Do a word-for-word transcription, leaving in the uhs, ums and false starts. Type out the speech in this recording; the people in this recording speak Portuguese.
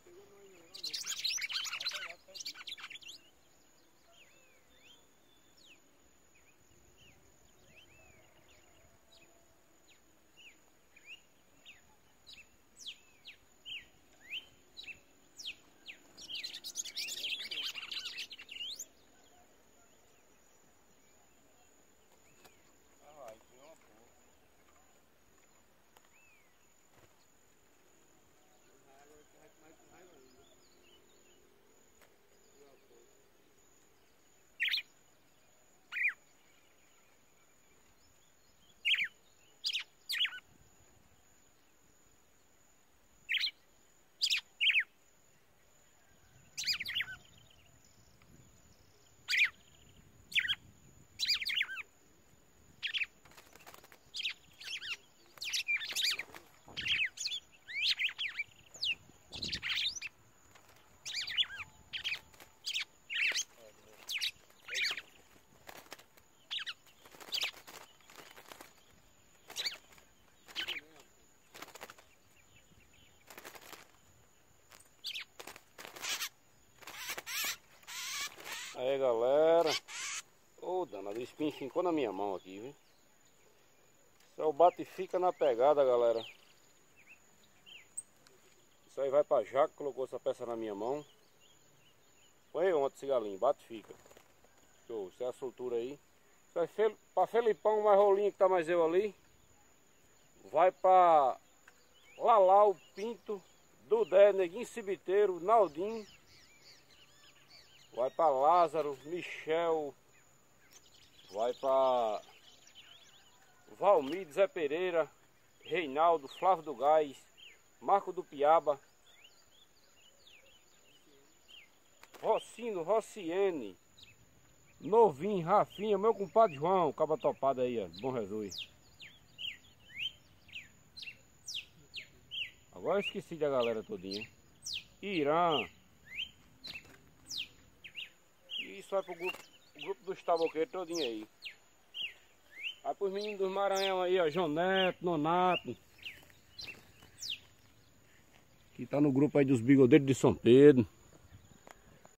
Aí galera, ô oh, danado, o espinho ficou na minha mão aqui, viu? Isso é o bate e fica na pegada, galera. Isso aí vai pra Jaco, colocou essa peça na minha mão. Foi ontem esse galinho, bate e fica. Show, isso é a soltura aí. Isso aí fel pra Felipão, mais rolinho que tá mais eu ali. Vai pra Lalau, Pinto, Dudé, Neguinho Cibiteiro, Naldinho. Vai para Lázaro, Michel, vai para Valmir, Zé Pereira, Reinaldo, Flávio do Gás, Marco do Piaba, Rocino, Rociene, Novinho, Rafinha, meu compadre João, caba topado aí, ó, Bom Jesus. Agora eu esqueci da galera todinha. Irã. Isso vai pro grupo, grupo dos taboqueiros todinho aí. Vai pros meninos dos Maranhão aí, ó. João Neto, Nonato. Que tá no grupo aí dos bigodeiros de São Pedro.